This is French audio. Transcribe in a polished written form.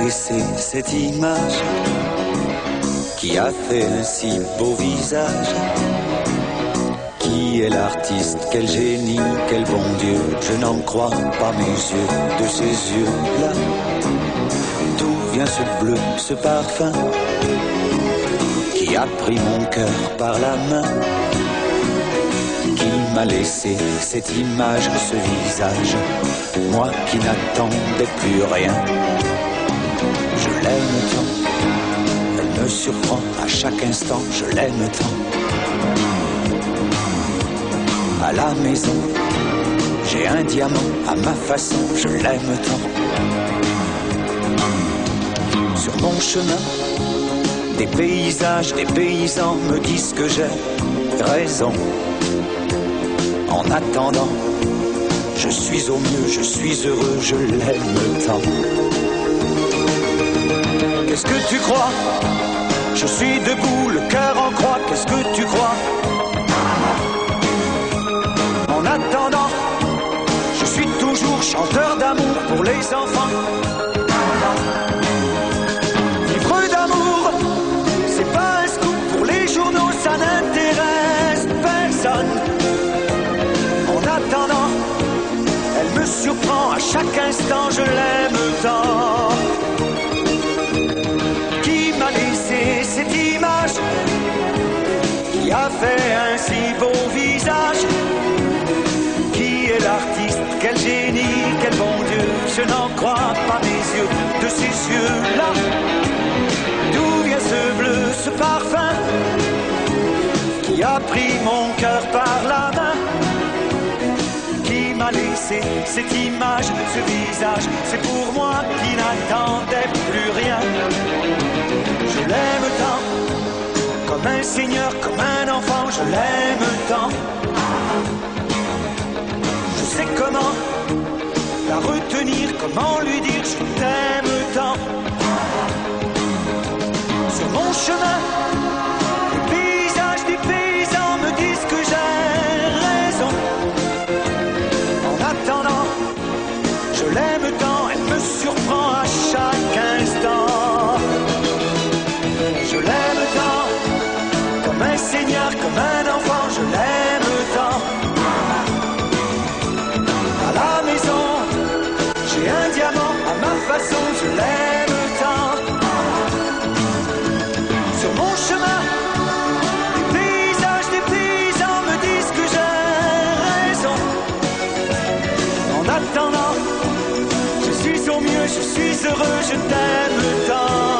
laissé cette image qui a fait un si beau visage? Qui est l'artiste? Quel génie, quel bon Dieu? Je n'en crois pas mes yeux, de ces yeux-là. D'où vient ce bleu, ce parfum qui a pris mon cœur par la main? Qui m'a laissé cette image, ce visage, moi qui n'attendais plus rien? Je l'aime tant, elle me surprend à chaque instant, je l'aime tant. À la maison, j'ai un diamant à ma façon, je l'aime tant. Sur mon chemin, des paysages, des paysans me disent que j'ai raison. En attendant, je suis au mieux, je suis heureux, je l'aime tant. Qu'est-ce que tu crois? Je suis debout, le cœur en croix, qu'est-ce que tu crois? En attendant, je suis toujours chanteur d'amour pour les enfants. Livre d'amour, c'est pas un scoop pour les journaux, ça n'intéresse personne. En attendant, elle me surprend à chaque instant, je l'aime tant. Qui m'a laissé cette image qui a fait un si beau visage? L'artiste, quel génie, quel bon Dieu, je n'en crois pas mes yeux, de ces yeux-là. D'où vient ce bleu, ce parfum qui a pris mon cœur par la main? Qui m'a laissé cette image, ce visage? C'est pour moi qui n'attendais plus rien. Je l'aime tant, comme un seigneur, comme un enfant, je l'aime tant. Je sais comment la retenir, comment lui dire je t'aime tant. Sur mon chemin, les paysages des paysans me disent que j'ai raison. En attendant, je l'aime tant, elle me surprend à chaque instant. Je l'aime tant, comme un seigneur, comme un enfant, je l'aime tant. J'ai un diamant à ma façon, je l'aime tant. Sur mon chemin, les paysages des paysans me disent que j'ai raison. En attendant, je suis au mieux, je suis heureux, je t'aime tant.